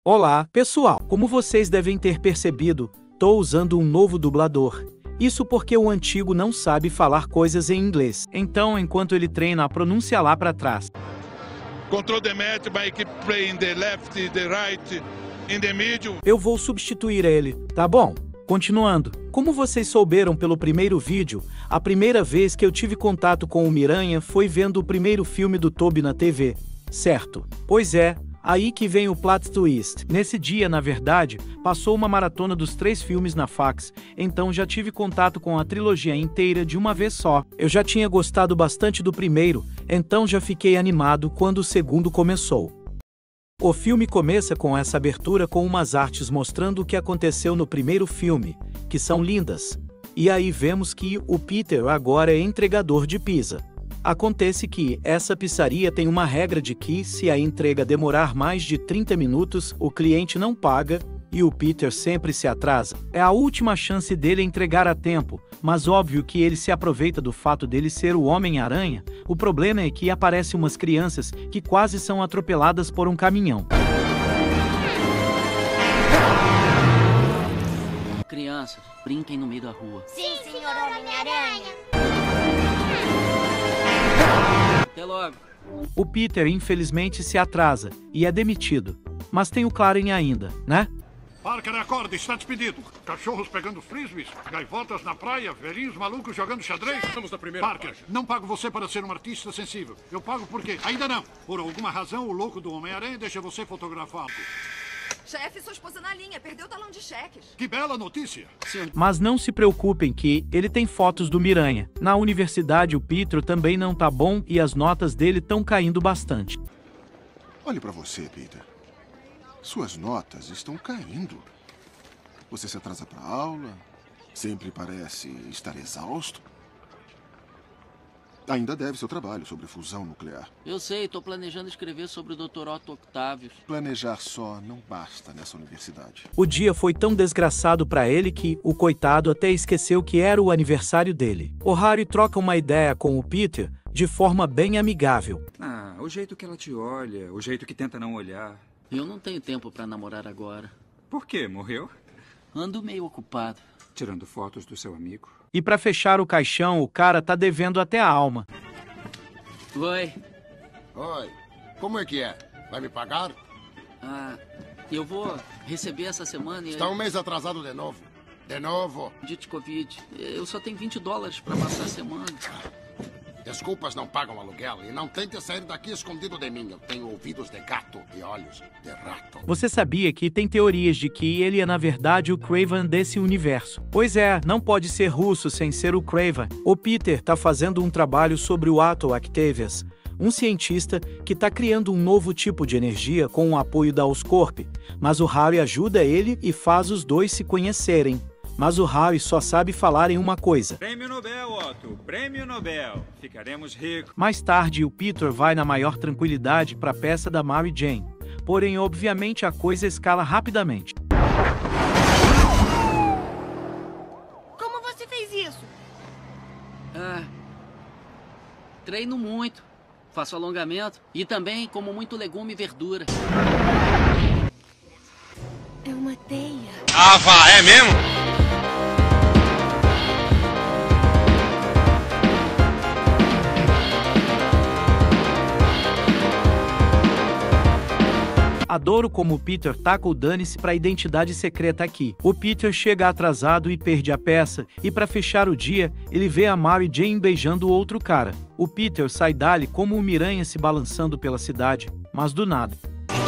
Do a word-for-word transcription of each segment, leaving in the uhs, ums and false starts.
Olá, pessoal! Como vocês devem ter percebido, tô usando um novo dublador. Isso porque o antigo não sabe falar coisas em inglês. Então, enquanto ele treina a pronúncia lá pra trás. Control the match by keep playing the left, the right, in the middle. Eu vou substituir ele, tá bom? Continuando. Como vocês souberam pelo primeiro vídeo, a primeira vez que eu tive contato com o Homem Aranha foi vendo o primeiro filme do Tobey na T V, certo? Pois é, aí que vem o plot twist. Nesse dia, na verdade, passou uma maratona dos três filmes na Fox, então já tive contato com a trilogia inteira de uma vez só. Eu já tinha gostado bastante do primeiro, então já fiquei animado quando o segundo começou. O filme começa com essa abertura com umas artes mostrando o que aconteceu no primeiro filme, que são lindas. E aí vemos que o Peter agora é entregador de pizza. Acontece que essa pizzaria tem uma regra de que se a entrega demorar mais de trinta minutos, o cliente não paga, e o Peter sempre se atrasa. É a última chance dele entregar a tempo, mas óbvio que ele se aproveita do fato dele ser o Homem Aranha. O problema é que aparecem umas crianças que quase são atropeladas por um caminhão. Crianças, brinquem no meio da rua. Sim, senhor Homem-Aranha. Até logo. O Peter infelizmente se atrasa e é demitido. Mas tem o Claren ainda, né? Parker, acorda, está despedido. Cachorros pegando frisbees, gaivotas na praia, velhinhos malucos jogando xadrez. Estamos na primeira Parker, página. não pago você para ser um artista sensível. Eu pago porque, ainda não. Por alguma razão, o louco do Homem-Aranha deixa você fotografá-lo. Chefe, sua esposa na linha, perdeu o talão de cheques. Que bela notícia. Sim. Mas não se preocupem que ele tem fotos do Miranha. Na universidade o Pietro também não tá bom e as notas dele estão caindo bastante. Olhe pra você, Peter. Suas notas estão caindo. Você se atrasa pra aula, sempre parece estar exausto. Ainda deve seu trabalho sobre fusão nuclear. Eu sei, tô planejando escrever sobre o doutor Otto Octavius. Planejar só não basta nessa universidade. O dia foi tão desgraçado pra ele que o coitado até esqueceu que era o aniversário dele. O Harry troca uma ideia com o Peter de forma bem amigável. Ah, o jeito que ela te olha, o jeito que tenta não olhar. Eu não tenho tempo pra namorar agora. Por quê? Morreu? Ando meio ocupado. Tirando fotos do seu amigo. E pra fechar o caixão, o cara tá devendo até a alma. Oi. Oi. Como é que é? Vai me pagar? Ah, eu vou receber essa semana e... Está um mês atrasado de novo. De novo. De Covid. Eu só tenho vinte dólares pra passar a semana. Desculpas não pagam aluguel e não tente sair daqui escondido de mim. Eu tenho ouvidos de gato e olhos de rato. Você sabia que tem teorias de que ele é na verdade o Kraven desse universo? Pois é, não pode ser russo sem ser o Kraven. O Peter tá fazendo um trabalho sobre o Otto Octavius, um cientista que tá criando um novo tipo de energia com o apoio da Oscorp, mas o Harry ajuda ele e faz os dois se conhecerem. Mas o Harry só sabe falar em uma coisa. Prêmio Nobel, Otto. Prêmio Nobel. Ficaremos ricos. Mais tarde, o Peter vai na maior tranquilidade para a peça da Mary Jane. Porém, obviamente, a coisa escala rapidamente. Como você fez isso? Ah, treino muito. Faço alongamento. E também como muito legume e verdura. É uma teia. Ah, vá, é mesmo? Adoro como o Peter taca o dane-se pra identidade secreta aqui. O Peter chega atrasado e perde a peça, e pra fechar o dia, ele vê a Mary Jane beijando outro cara. O Peter sai dali como um miranha se balançando pela cidade, mas do nada.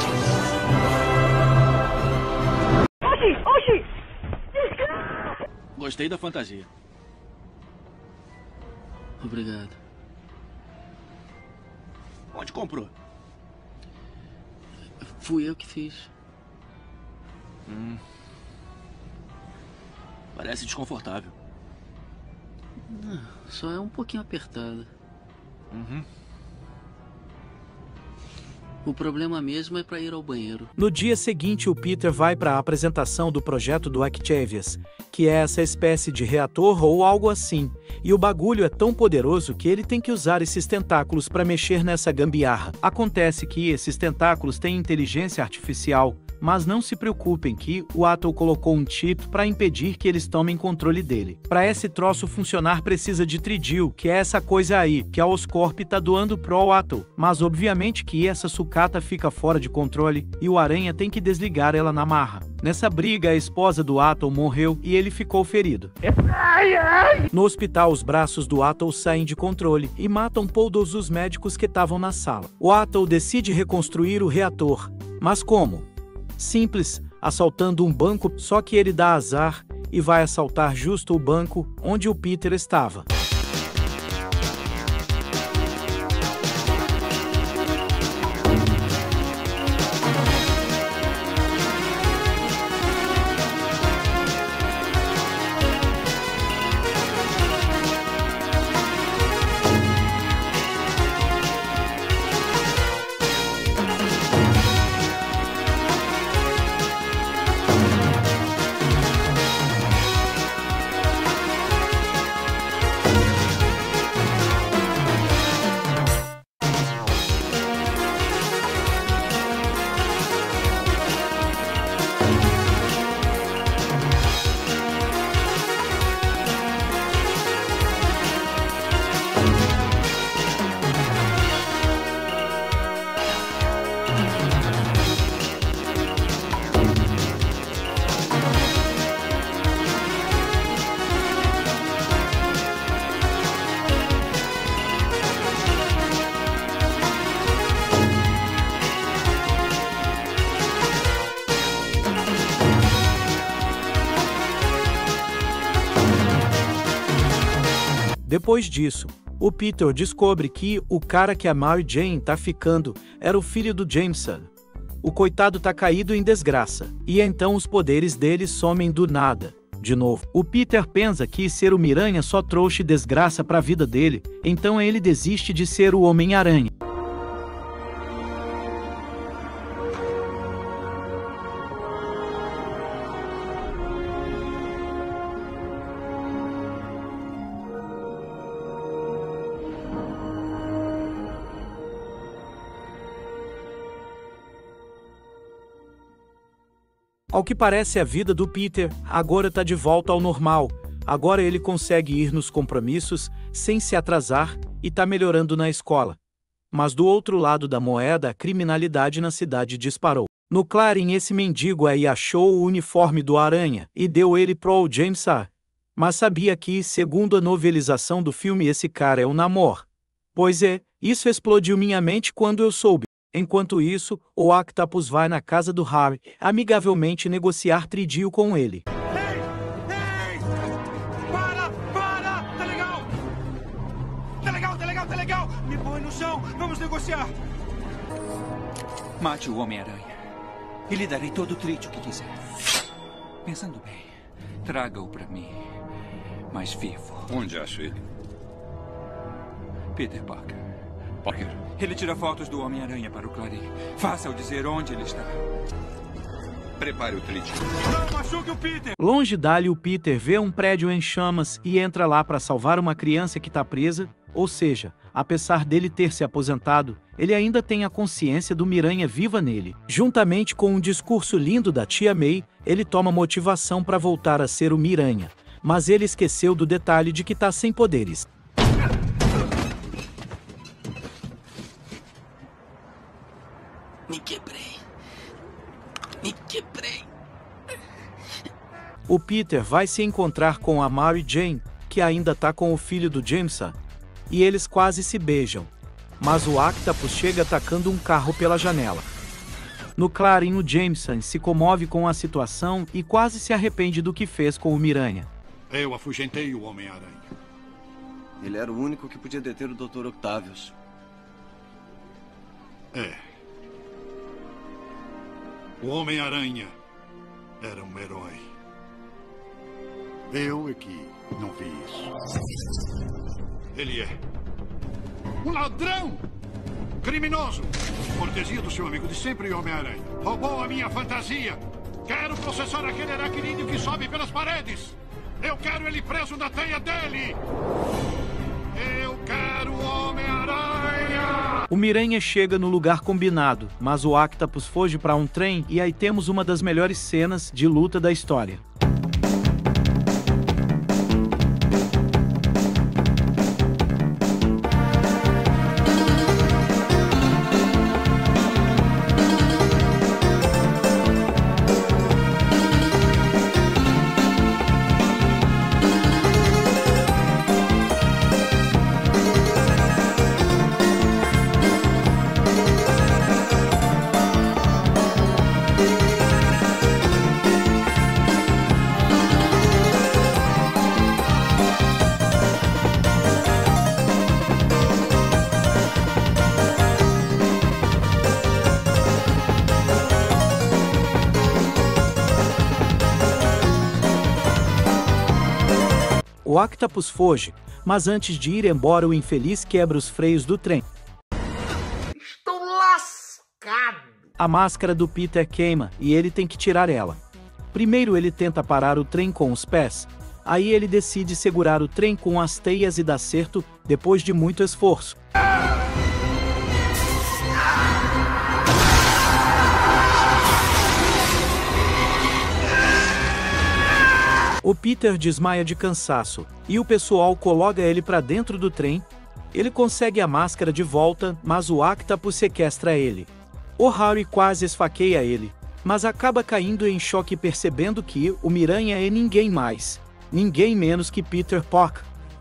Oxi, oxi! Gostei da fantasia. Obrigado. Onde comprou? Fui eu que fiz. Hum. Parece desconfortável. Não, só é um pouquinho apertada. Uhum. O problema mesmo é pra ir ao banheiro. No dia seguinte, o Peter vai para a apresentação do projeto do Octavius, que é essa espécie de reator ou algo assim, e o bagulho é tão poderoso que ele tem que usar esses tentáculos para mexer nessa gambiarra. Acontece que esses tentáculos têm inteligência artificial, Mas não se preocupem que o Atom colocou um chip para impedir que eles tomem controle dele. Para esse troço funcionar precisa de tridil, que é essa coisa aí, que a Oscorp tá doando pro Atom. Mas obviamente que essa sucata fica fora de controle e o Aranha tem que desligar ela na marra. Nessa briga, a esposa do Atom morreu e ele ficou ferido. No hospital, os braços do Atom saem de controle e matam todos os médicos que estavam na sala. O Atom decide reconstruir o reator. Mas como? Simples, assaltando um banco, só que ele dá azar e vai assaltar justo o banco onde o Peter estava. Depois disso, o Peter descobre que o cara que a Mary Jane tá ficando era o filho do Jameson. O coitado tá caído em desgraça, e então os poderes dele somem do nada. De novo, o Peter pensa que ser o Miranha só trouxe desgraça pra vida dele, então ele desiste de ser o Homem Aranha. Ao que parece, a vida do Peter agora tá de volta ao normal. Agora ele consegue ir nos compromissos sem se atrasar e tá melhorando na escola. Mas do outro lado da moeda, a criminalidade na cidade disparou. No Clarim, esse mendigo aí achou o uniforme do Aranha e deu ele pro Jameson. Mas sabia que, segundo a novelização do filme, esse cara é o Namor? Pois é, isso explodiu minha mente quando eu soube. Enquanto isso, o Octopus vai na casa do Harry, amigavelmente negociar tridil com ele. Ei! Ei! Para! Para! Tá legal! Tá legal, tá legal, tá legal! Me põe no chão, vamos negociar! Mate o Homem-Aranha. E lhe darei todo o trídio que quiser. Pensando bem, traga-o pra mim, mas vivo. Onde acho ele? Peter Parker. Parker. Ele tira fotos do Homem-Aranha para o Clarim. Faça-o dizer onde ele está. Prepare o trídio. Não machuque o Peter! Longe dali, o Peter vê um prédio em chamas e entra lá para salvar uma criança que está presa. Ou seja, apesar dele ter se aposentado, ele ainda tem a consciência do Miranha viva nele. Juntamente com um discurso lindo da tia May, ele toma motivação para voltar a ser o Miranha. Mas ele esqueceu do detalhe de que está sem poderes. Me quebrei. Me quebrei. O Peter vai se encontrar com a Mary Jane, que ainda tá com o filho do Jameson, e eles quase se beijam. Mas o Octopus chega atacando um carro pela janela. No Clarim, o Jameson se comove com a situação e quase se arrepende do que fez com o Miranha. Eu afugentei o Homem-Aranha. Ele era o único que podia deter o doutor Octavius. É. O Homem-Aranha era um herói. Eu é que não vi isso. Ele é um ladrão! Criminoso! Cortesia do seu amigo de sempre, Homem-Aranha. Roubou a minha fantasia! Quero processar aquele aracnídeo que sobe pelas paredes! Eu quero ele preso na teia dele! Eu quero o Homem-Aranha! O Miranha chega no lugar combinado, mas o Octopus foge para um trem e aí temos uma das melhores cenas de luta da história. O Octopus foge, mas antes de ir embora o infeliz quebra os freios do trem. Estou lascado! A máscara do Peter queima e ele tem que tirar ela. Primeiro ele tenta parar o trem com os pés, aí ele decide segurar o trem com as teias e dá certo, depois de muito esforço. O Peter desmaia de cansaço, e o pessoal coloca ele para dentro do trem. Ele consegue a máscara de volta, mas o Octopus sequestra ele. O Harry quase esfaqueia ele, mas acaba caindo em choque percebendo que o Miranha é ninguém mais, ninguém menos que Peter Parker.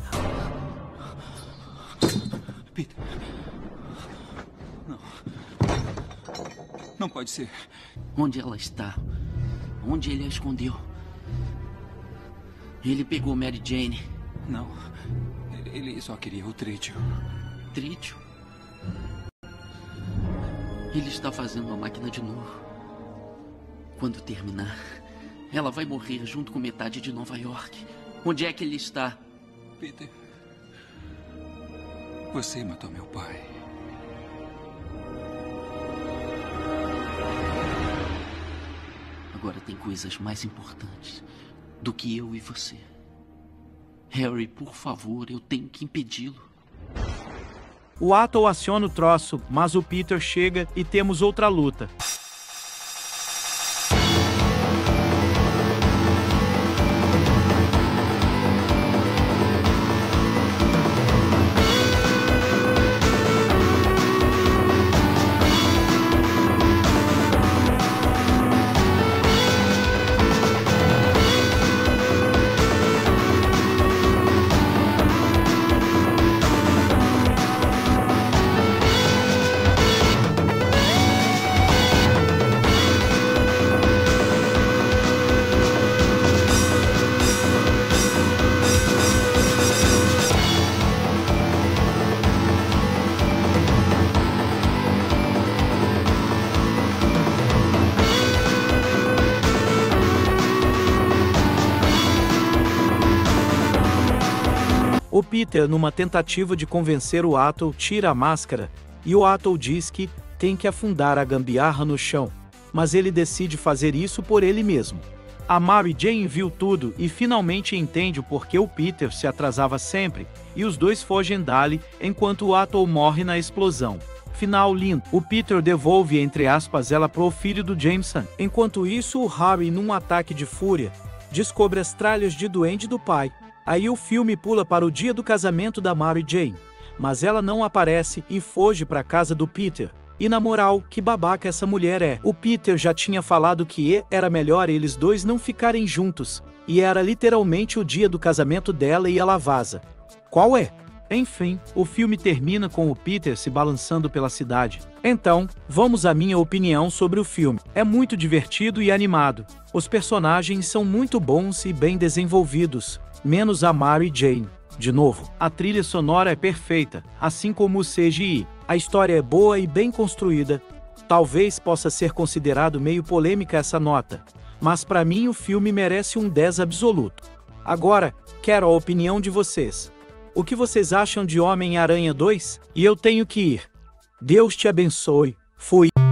Peter. Não. Não pode ser. Onde ela está? Onde ele a escondeu? Ele pegou Mary Jane. Não. Ele só queria o trítio. Trítio? Ele está fazendo a máquina de novo. Quando terminar, ela vai morrer junto com metade de Nova York. Onde é que ele está? Peter. Você matou meu pai. Agora tem coisas mais importantes do que eu e você. Harry, por favor, eu tenho que impedi-lo. O Ato aciona o troço, mas o Peter chega e temos outra luta. O Peter, numa tentativa de convencer o Ato, tira a máscara, e o Ato diz que tem que afundar a gambiarra no chão, mas ele decide fazer isso por ele mesmo. A Mary Jane viu tudo e finalmente entende o porquê o Peter se atrasava sempre, e os dois fogem dali, enquanto o Ato morre na explosão. Final lindo. O Peter devolve, entre aspas, ela pro filho do Jameson. Enquanto isso, o Harry, num ataque de fúria, descobre as tralhas de duende do pai. Aí o filme pula para o dia do casamento da Mary Jane, mas ela não aparece e foge para a casa do Peter. E na moral, que babaca essa mulher é. O Peter já tinha falado que era melhor eles dois não ficarem juntos, e era literalmente o dia do casamento dela e ela vaza. Qual é? Enfim, o filme termina com o Peter se balançando pela cidade. Então, vamos à minha opinião sobre o filme. É muito divertido e animado. Os personagens são muito bons e bem desenvolvidos, menos a Mary Jane. De novo, a trilha sonora é perfeita, assim como o C G I. A história é boa e bem construída. Talvez possa ser considerado meio polêmica essa nota, mas para mim o filme merece um dez absoluto. Agora, quero a opinião de vocês. O que vocês acham de Homem Aranha dois? E eu tenho que ir. Deus te abençoe. Fui.